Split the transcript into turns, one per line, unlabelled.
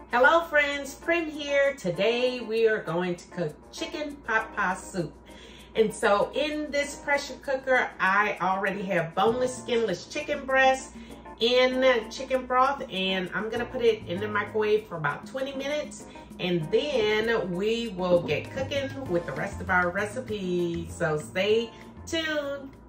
Hello friends, Prim here. Today we are going to cook chicken pot pie soup. And so in this pressure cooker, I already have boneless, skinless chicken breast in chicken broth, and I'm gonna put it in the microwave for about 20 minutes, and then we will get cooking with the rest of our recipes. So stay tuned.